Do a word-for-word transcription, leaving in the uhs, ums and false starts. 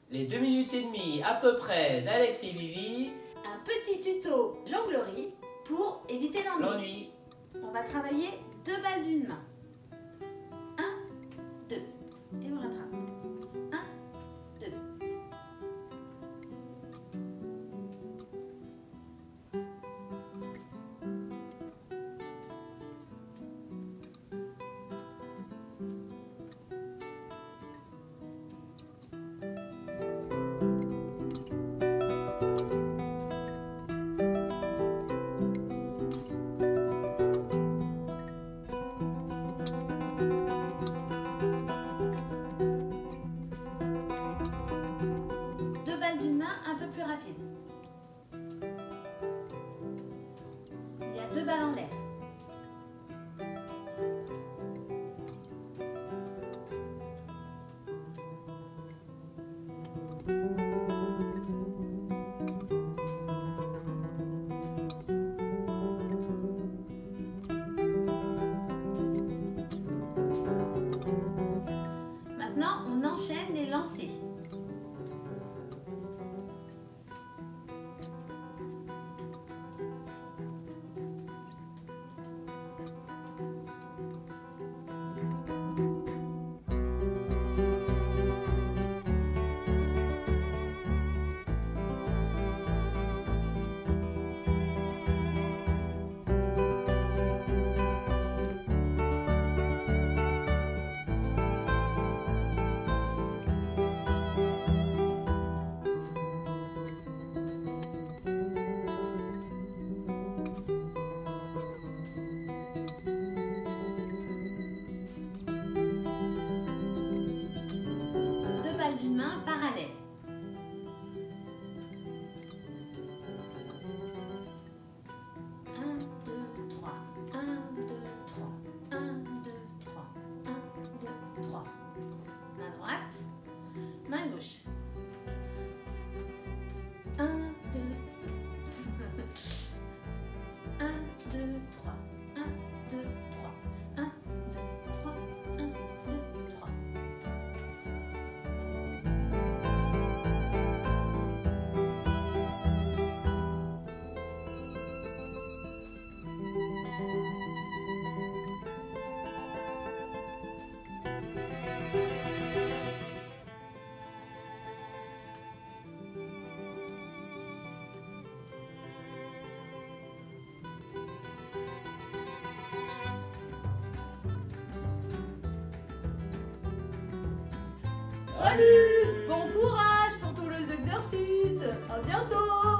les deux minutes et demie à peu près d'Alex et Vivi. Un petit tuto jonglerie pour éviter l'ennui. L'ennui. On va travailler deux balles d'une main. Un, deux. Et on rattrape. Un, deux. D'une main un peu plus rapide. Il y a deux balles en l'air. Maintenant, on enchaîne les lancers. D'une main parallèle. un, deux, trois. un, deux, trois. un, deux, trois. un, deux, trois. Main droite. Main gauche. un, deux. un, deux, trois. un, deux, trois. un, deux, trois. un, deux, trois. Salut! Bon courage pour tous les exercices! À bientôt!